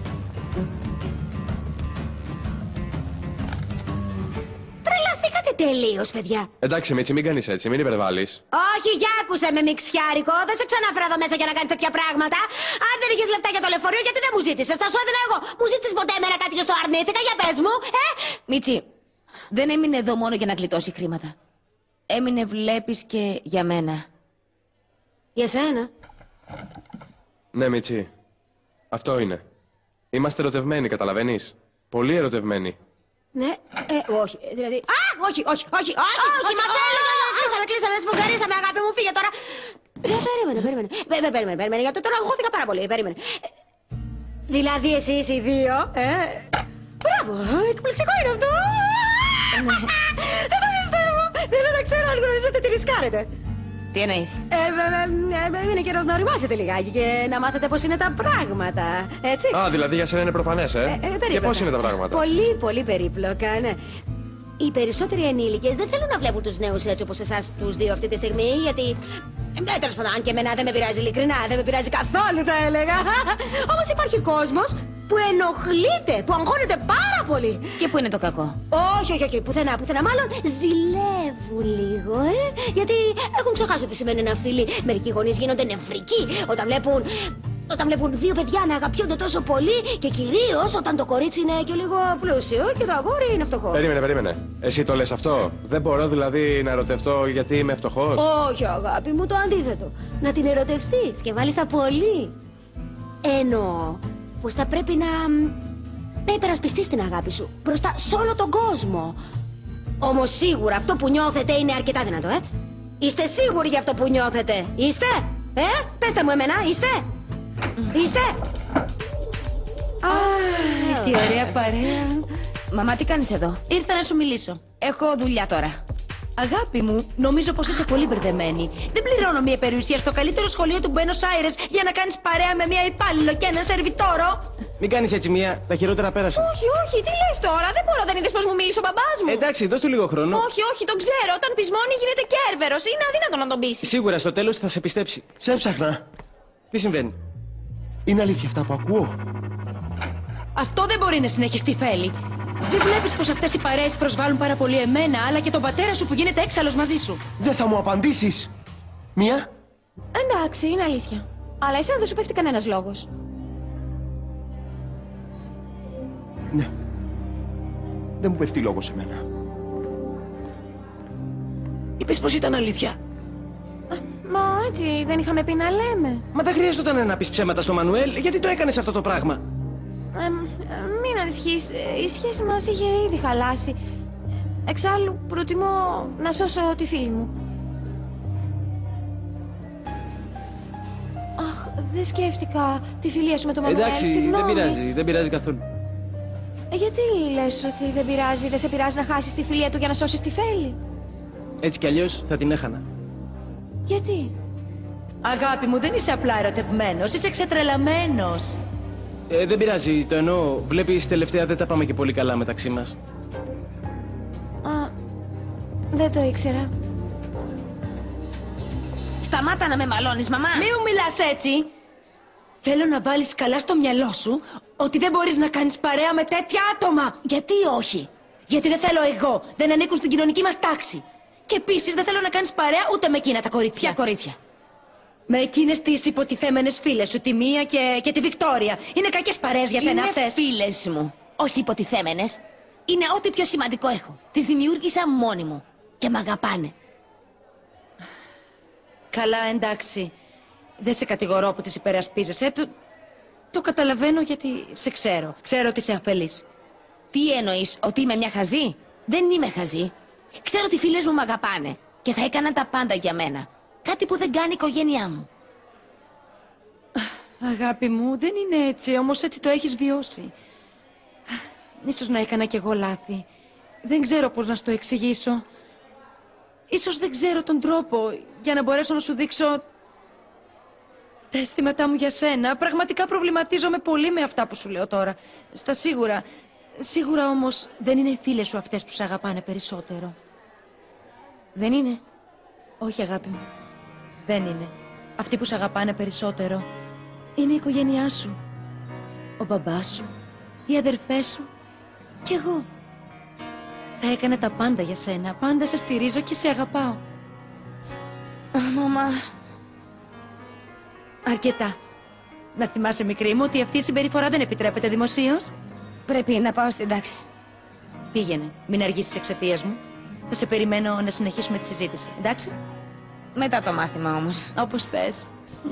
Τρελαθήκατε τελείως, παιδιά. Εντάξει, Μίτσι, μην κάνεις έτσι, μην υπερβάλλεις. Όχι, για άκουσε με, μιξιάρικο. Δεν σε ξαναφέρω εδώ μέσα για να κάνεις τέτοια πράγματα. Αν δεν είχες λεφτά για το λεωφορείο, γιατί δεν μου ζήτησες? Θα σου έδινα εγώ. Μου ζήτησες ποτέ εμένα κάτι και στο αρνήθηκα? Για πες μου, Μίτσι, δεν έμεινε εδώ μόνο για να γλιτώσει χρήματα. Έμεινε, βλέπεις, και για μένα. Για σένα? Ναι, Μίτσι. Αυτό είναι. Είμαστε ερωτευμένοι, καταλαβαίνεις? Πολύ ερωτευμένοι. Ναι, όχι, δηλαδή... Α, όχι, μα θέλω! Κλείσαμε, σφουγγαρίσαμε, αγάπη μου, φύγε τώρα. Περίμενε, γιατί τώρα αγχώθηκα πάρα πολύ, περίμενε. Δηλαδή εσείς οι δύο, μπράβο, εκπληκτικό είναι αυτό. Δεν το πιστεύω. Θέλω να ξέρω αν γνωρίζετε τι ρισκάρετε. Τι εννοείς? Είναι καιρός να οριμάσετε λιγάκι και να μάθετε πώς είναι τα πράγματα, έτσι. Α, δηλαδή για σένα είναι προφανές, Και πώς είναι τα πράγματα? Πολύ, πολύ περίπλοκα, ναι. Οι περισσότεροι ενήλικες δεν θέλουν να βλέπουν τους νέους έτσι όπως εσάς τους δύο αυτή τη στιγμή, γιατί... τέλος πάντων, αν και εμένα δεν με πειράζει ειλικρινά, δεν με πειράζει καθόλου, θα έλεγα. Όμως υπάρχει κόσμος που ενοχλείται, που αγχώνεται πάρα πολύ. Και πού είναι το κακό? Όχι, πουθενά, μάλλον ζηλεύουν λίγο, γιατί έχουν ξεχάσει τι σημαίνει ένα φίλι. Μερικοί γονείς γίνονται νευρικοί όταν βλέπουν δύο παιδιά να αγαπιόνται τόσο πολύ και κυρίως όταν το κορίτσι είναι και λίγο πλούσιο και το αγόρι είναι φτωχό. Περίμενε. Εσύ το λες αυτό? Δεν μπορώ δηλαδή να ερωτευτώ γιατί είμαι φτωχός? Όχι, αγάπη μου, το αντίθετο. Να την ερωτευτείς και μάλιστα πολύ. Εννοώ πως θα πρέπει να υπερασπιστείς την αγάπη σου μπροστά σε όλο τον κόσμο. Όμως σίγουρα αυτό που νιώθετε είναι αρκετά δυνατό, Είστε σίγουροι για αυτό που νιώθετε? Είστε? Πέστε μου εμένα, είστε? Τι ωραία παρέα. Μαμά, τι κάνεις εδώ? Ήρθα να σου μιλήσω. Έχω δουλειά τώρα. Αγάπη μου, νομίζω πως είσαι πολύ μπερδεμένη. Δεν πληρώνω μια περιουσία στο καλύτερο σχολείο του Μπένος Άιρες για να κάνεις παρέα με μια υπάλληλο και έναν σερβιτόρο. Μην κάνεις έτσι, Μία. Τα χειρότερα πέρασαν. Όχι, τι λες τώρα? Δεν μπορώ, δεν είδες πως μου μίλησε ο μπαμπάς μου? Εντάξει, δώσ' του λίγο χρόνο. Όχι, τον ξέρω. Όταν πεισμώνει γίνεται κέρβερος. Είναι αδύνατο να τον πείσεις. Σίγουρα στο τέλος θα σε πιστέψει. Σε έψαχνα. Τι συμβαίνει? Είναι αλήθεια αυτά που ακούω? Αυτό δεν μπορεί να συνεχιστεί, Φέλη. Δεν βλέπεις πως αυτές οι παρέες προσβάλλουν πάρα πολύ εμένα, αλλά και τον πατέρα σου που γίνεται έξαλλος μαζί σου? Δεν θα μου απαντήσεις. Μία. Εντάξει, είναι αλήθεια. Αλλά εσένα δεν σου πέφτει κανένας λόγος. Ναι. Δεν μου πέφτει λόγος σε μένα. Είπες πως ήταν αλήθεια. Μα έτσι δεν είχαμε πει να λέμε. Μα δεν χρειαζόταν να πεις ψέματα στο Μανουέλ. Γιατί το έκανες αυτό το πράγμα? Μην ανησυχείς. Η σχέση μας είχε ήδη χαλάσει. Εξάλλου προτιμώ να σώσω τη φίλη μου. Αχ, δεν σκέφτηκα τη φιλία σου με τον Μανουέλ. Εντάξει, δεν πειράζει καθόλου. Γιατί λες ότι δεν πειράζει, δεν σε πειράζει να χάσεις τη φιλία του για να σώσεις τη Φέλη? Έτσι κι αλλιώς θα την έχανα. Γιατί? Αγάπη μου, δεν είσαι απλά ερωτευμένος, είσαι ξετρελαμένος. Δεν πειράζει, το εννοώ. Βλέπεις, τελευταία δεν τα πάμε και πολύ καλά μεταξύ μας. Δεν το ήξερα. Σταμάτα να με μαλώνεις, μαμά! Μη μου μιλάς έτσι! Θέλω να βάλεις καλά στο μυαλό σου ότι δεν μπορείς να κάνεις παρέα με τέτοια άτομα! Γιατί όχι? Γιατί δεν θέλω εγώ, δεν ανήκουν στην κοινωνική μας τάξη. Και επίσης δεν θέλω να κάνεις παρέα ούτε με εκείνα τα κορίτσια. Ποια κορίτσια? Με εκείνες τις υποτιθέμενες φίλες σου, τη Μία και τη Βικτόρια. Είναι κακές παρέες για σένα αυτές. Είναι φίλες μου, όχι υποτιθέμενες. Είναι ό,τι πιο σημαντικό έχω. Τις δημιούργησα μόνη μου και μ' αγαπάνε. Καλά, εντάξει. Δεν σε κατηγορώ που τις υπερασπίζεσαι. Το καταλαβαίνω γιατί σε ξέρω. Ξέρω ότι είσαι αφελής. Τι εννοείς, ότι είμαι μια χαζή? Δεν είμαι χαζή. Ξέρω ότι οι φίλες μου μ' αγαπάνε και θα έκαναν τα πάντα για μένα. Κάτι που δεν κάνει η οικογένειά μου. Αγάπη μου, δεν είναι έτσι, όμως έτσι το έχεις βιώσει. Ίσως να έκανα κι εγώ λάθη. Δεν ξέρω πώς να σου το εξηγήσω. Ίσως δεν ξέρω τον τρόπο για να μπορέσω να σου δείξω τα αισθήματά μου για σένα. Πραγματικά προβληματίζομαι πολύ με αυτά που σου λέω τώρα. Στα σίγουρα. Σίγουρα όμως δεν είναι οι φίλες σου αυτές που σε αγαπάνε περισσότερο. Δεν είναι? Όχι, αγάπη μου. Δεν είναι. Αυτοί που σε αγαπάνε περισσότερο είναι η οικογένειά σου. Ο μπαμπάς σου, οι αδερφές σου κι εγώ. Θα έκανα τα πάντα για σένα. Πάντα σε στηρίζω και σε αγαπάω. Μαμά. Αρκετά. Να θυμάσαι, μικρή μου, ότι αυτή η συμπεριφορά δεν επιτρέπεται δημοσίως. Πρέπει να πάω στην τάξη. Πήγαινε. Μην αργήσεις εξαιτίας μου. Θα σε περιμένω να συνεχίσουμε τη συζήτηση. Εντάξει? Μετά το μάθημα όμως. Όπως θες.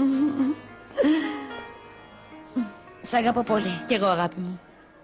Σ' αγαπώ πολύ. Κι εγώ, αγάπη μου.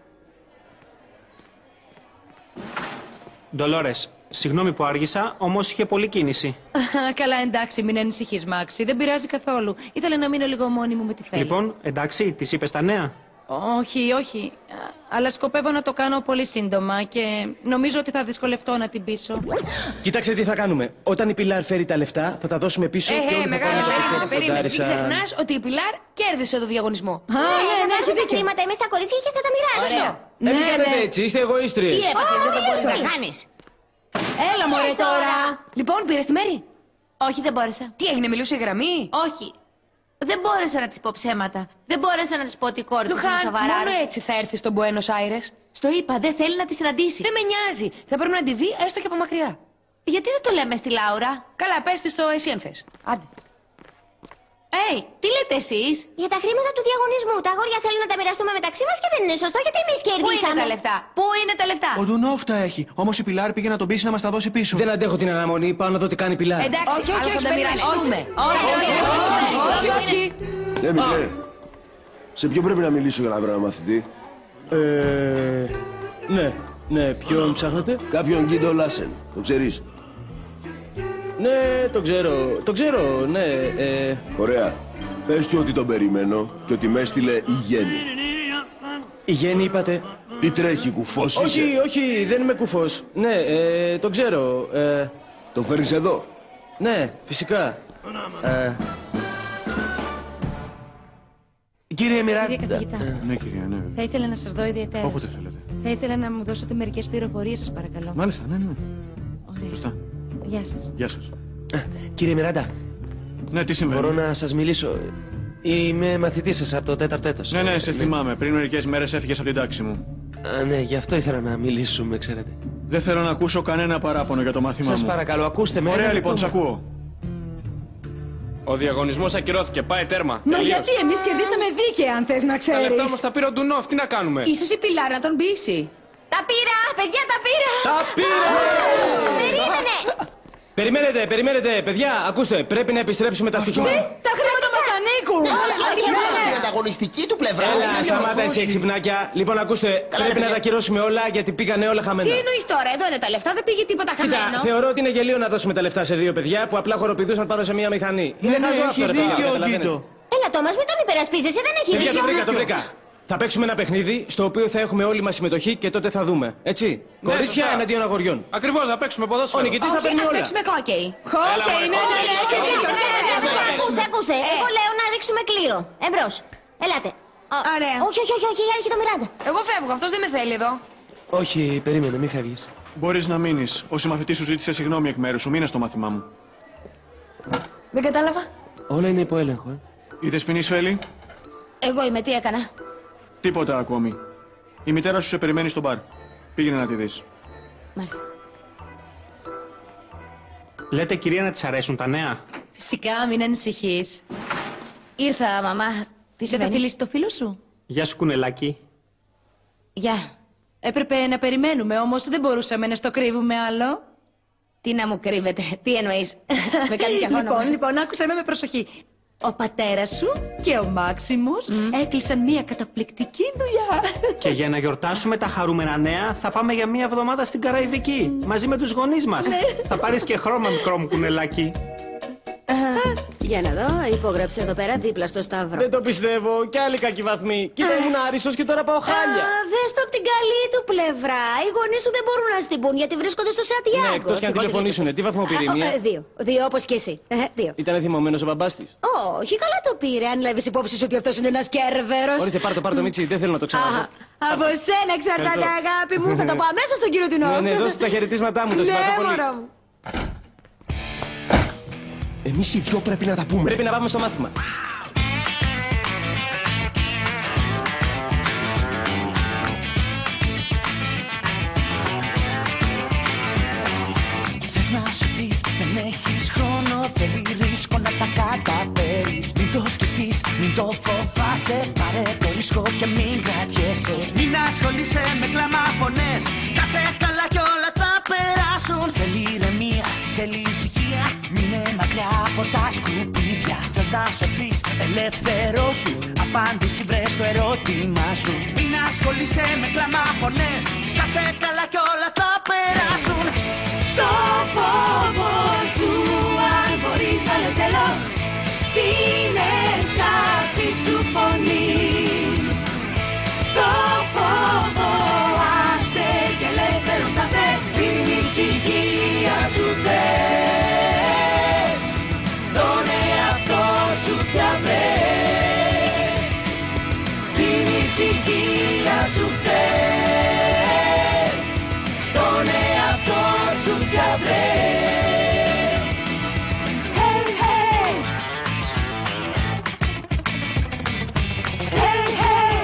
Ντολόρες, συγγνώμη που άργησα, όμως είχε πολλή κίνηση. Καλά, εντάξει, μην ανησυχείς, Μάξι. Δεν πειράζει καθόλου. Ήθελα να μείνω λίγο μόνη μου με τη Φέλη. Λοιπόν, εντάξει, της είπες τα νέα? Όχι, όχι. Αλλά σκοπεύω να το κάνω πολύ σύντομα και νομίζω ότι θα δυσκολευτώ να την πείσω. Κοίταξε τι θα κάνουμε. Όταν η Πιλάρ φέρει τα λεφτά, θα τα δώσουμε πίσω και όλοι θα πάμε να περίμενε. Μην ξεχνάς ότι η Πιλάρ κέρδισε το διαγωνισμό. Ναι, τα χρήματα είμαι στα κορίτσια και θα τα μοιράσω. Μην κάνετε έτσι, είστε εγωίστριες. Τι έπαθες, δεν το μπορείς να κάνεις? Έλα, μωρέ τώρα. Λοιπόν, πήρες τη Μέρη? Όχι, δεν μπόρεσα. Τι έγινε, μιλούσε η γραμμή? Όχι. Δεν μπόρεσα να της πω ψέματα. Δεν μπόρεσα να της πω ότι η κόρη της είναι Λουχάν, σοβαρά. μόνο έτσι θα έρθει στον Μπουένος Άιρες. Στο είπα, δεν θέλει να τη συναντήσει. Δεν με νοιάζει. Θα πρέπει να τη δει έστω και από μακριά. Γιατί δεν το λέμε στη Λάουρα? Καλά, πες της το εσύ αν θες. Άντε. Τι λέτε εσείς? Για τα χρήματα του διαγωνισμού. Τα αγόρια θέλουν να τα μοιραστούμε μεταξύ μας και δεν είναι σωστό γιατί εμείς Πού είναι κερδίσαμε. τα λεφτά? Πού είναι τα λεφτά? Ο Ντουνόφ τα έχει. Όμως η Πιλάρ πήγε να τον πείσει να μας τα δώσει πίσω. Δεν αντέχω την αναμονή, πάω να δω τι κάνει η Πιλάρ. Εντάξει, όχι, θα τα μοιραστούμε. Όχι. Μικρέ. Σε ποιον πρέπει να μιλήσω για να βρω ένα μαθητή? Ναι, ποιον ψάχνετε? Κάποιον Γκίντο Λάσεν. Το ξέρεις? Ναι, το ξέρω, ναι. Ωραία. Πες του ότι τον περιμένω και ότι με έστειλε η Γέννη. Η Γέννη είπατε? Τι τρέχει, κουφός είσαι? Όχι, δεν είμαι κουφός. Ναι, το ξέρω. Τον φέρνεις εδώ? Ναι, φυσικά. Κύριε Μιράντα. Κύριε καθηγητά, Ναι, κυρία, ναι. θα ήθελα να σας δω ιδιαίτερα. Όποτε θέλετε. Θα ήθελα να μου δώσετε μερικές πληροφορίες, σας παρακαλώ. Μάλιστα, ναι. Ωραία. Σωστά. Γεια σας. Γεια σας. Κύριε Μιράντα. Ναι, τι συμβαίνει? Μπορώ να σας μιλήσω? Είμαι μαθητής σας από το 4ο έτος. Ναι, σε θυμάμαι. Πριν μερικές μέρες έφυγες από την τάξη μου. Ναι, γι' αυτό ήθελα να μιλήσουμε, ξέρετε. Δεν θέλω να ακούσω κανένα παράπονο για το μάθημά μου. Σας παρακαλώ, ακούστε με. Ωραία, λοιπόν, σ' ακούω. Ο διαγωνισμός ακυρώθηκε. Πάει τέρμα. Μα Τελείως. γιατί εμείς κερδίσαμε δίκαια, αν θες να Τα ξέρεις. λεφτά όμως τα πήρε ο Ντουνόφ. Τι να κάνουμε? Ίσως η Πιλάρ να τον πείσει. Τα πήρα, παιδιά, τα πήρα! Τα πήρα! Περίμενε! Περιμένετε, παιδιά, ακούστε, πρέπει να επιστρέψουμε τα στοιχεία. Τα χρήματα μας ανήκουν. Στην ανταγωνιστική του πλευρά. Έλα, σταμάτα εσύ εξυπνάκια. Λοιπόν, ακούστε, πρέπει να τα ακυρώσουμε όλα γιατί πήγανε όλα χαμένα. Τι εννοείς τώρα, εδώ είναι τα λεφτά, δεν πήγε τίποτα Κοίτα, χαμένο. θεωρώ ότι είναι γελίο να δώσουμε τα λεφτά σε δύο παιδιά που απλά χοροπηδούσαν πάνω σε μία μηχανή. Είναι χαζό αυτό, ρε παιδιά, καταλαβαίνετε. Έλα, Τόμας, μην τον υπερασπίζεσαι, δεν έχει Παιδιά, δίκιο. το βρήκα. Θα παίξουμε ένα παιχνίδι στο οποίο θα έχουμε όλοι μας συμμετοχή και τότε θα δούμε. Έτσι. Κορίτσια σωστά. εναντίον αγοριών. Ακριβώς, να παίξουμε Ο ποδόσφαιρο. νικητής θα παίρνει Ας όλα. παίξουμε χόκεϊ. Χόκεϊ, ναι. Ακούστε, εγώ λέω να ρίξουμε κλήρο. Εμπρός. Ελάτε. Ωραία. Όχι, έρχεται ο Μιράντα. Εγώ φεύγω, αυτός δεν με θέλει εδώ. Όχι, περίμενε, μην φεύγεις. Μπορείς να μείνεις. Ο συμμαθητής σου ζήτησε συγγνώμη εκ μέρους σου. Μείνε στο μάθημά μου. Δεν κατάλαβα. Όλα είναι υπό έλεγχο, Η δεσποινή Σφέλη. Εγώ είμαι, τι έκανα. Τίποτα ακόμη. Η μητέρα σου σε περιμένει στο μπαρ. Πήγαινε να τη δεις. Μάλιστα. Λέτε, κυρία, να της αρέσουν τα νέα. Φυσικά, μην ανησυχείς. Ήρθα, μαμά. Τι Δεν θα συμβαίνει? φιλήσει το φίλο σου. Γεια σου, κουνελάκι. Γεια. Έπρεπε να περιμένουμε, όμως δεν μπορούσαμε να στο κρύβουμε άλλο. Τι να μου κρύβετε, τι εννοείς. Με κάνει κι αγώνα. Λοιπόν, άκουσα με προσοχή. Ο πατέρας σου και ο Μάξιμος έκλεισαν μια καταπληκτική δουλειά. Και για να γιορτάσουμε τα χαρούμενα νέα, θα πάμε για μία εβδομάδα στην Καραϊβική. Μαζί με τους γονείς μας. Θα πάρεις και χρώμα, μικρό μου κουνελάκι. Για να δω, υπόγραψε εδώ πέρα δίπλα στο Σταύρο. Δεν το πιστεύω. Κι άλλοι κακοί βαθμοί. Κοίτα, ήμουν άριστος και τώρα πάω χάλια. Δες το από την καλή του πλευρά. Οι γονείς σου δεν μπορούν να στην πούν γιατί βρίσκονται στο Σαντιάγκο. Ναι, εκτός και αν τηλεφωνήσουνε. Τι βαθμό πήρε η μία? Δύο όπως και εσύ. Δύο. Ήταν θυμωμένος ο μπαμπάς της. Όχι, καλά το πήρε. Αν λάβεις υπόψη σου ότι αυτός είναι ένας κέρβερος. Ορίστε, πάρ' το Μίτσι, δεν θέλω να το ξαναδώ. Από σένα εξαρτάται, αγάπη μου. Θα το πω αμέσως στον κύριο Τινό. Ναι, δώστε τα χαιρετίσματά μου, το συμπαθώ πολύ. Ναι, μωρό μου. Εμείς οι δυο πρέπει να τα πούμε. Πρέπει να πάμε στο μάθημα. Θες να σου πεις, δεν έχεις χρόνο, θέλει ρίσκο να τα καταφέρεις. Μην το σκεφτείς, μην το φοβάσαι, πάρε το ρίσκο και μην κρατιέσαι. Μην ασχολείσαι με κλαμαφωνές, κάτσε καλά κι όλα θα περάσουν. Θέλει ηρεμία, θέλει ησυχία, μείνε μακριά από τα σκουπίδια. Θες να σωθείς, ελευθερώσου, απάντηση βρες στο ερώτημά σου. Μην ασχολείσαι με κλαμαφωνές, κάτσε καλά κι όλα θα περάσουν. Στο φόβο σου αν μπορείς βάλε τέλος, την εσκάπη σου φωνή. Το φόβο άσε και ελεύθερος να σε, την ησυχία σου θες, τον εαυτό σου πια βρες, την ησυχία σου θες, τον εαυτό σου πια βρες. Hey, hey. Hey, hey.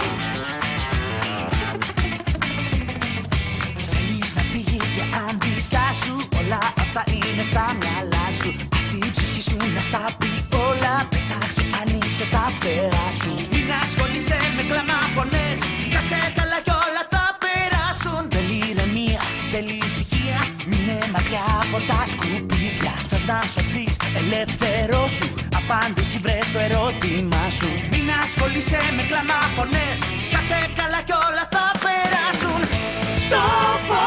Θέλεις να φύγεις για αντιστάσου, όλα αυτά είναι στα μυαλά σου. Ας την ψυχή σου να στα πει όλα, πετάξε, ανοίξε τα φτερά σου. Μην ασχολείσαι με κλαμαφωνές, κάτσε καλά κι όλα θα περάσουν. Θέλει ηρεμία, θέλει ησυχία, μείνε μακριά από τα σκουπίδια. Θες να σωθείς, ελευθερώσου, απάντηση βρες στο ερώτημά σου. Μην ασχολείσαι με κλαμαφωνές, κάτσε καλά κι όλα θα περάσουν. Στο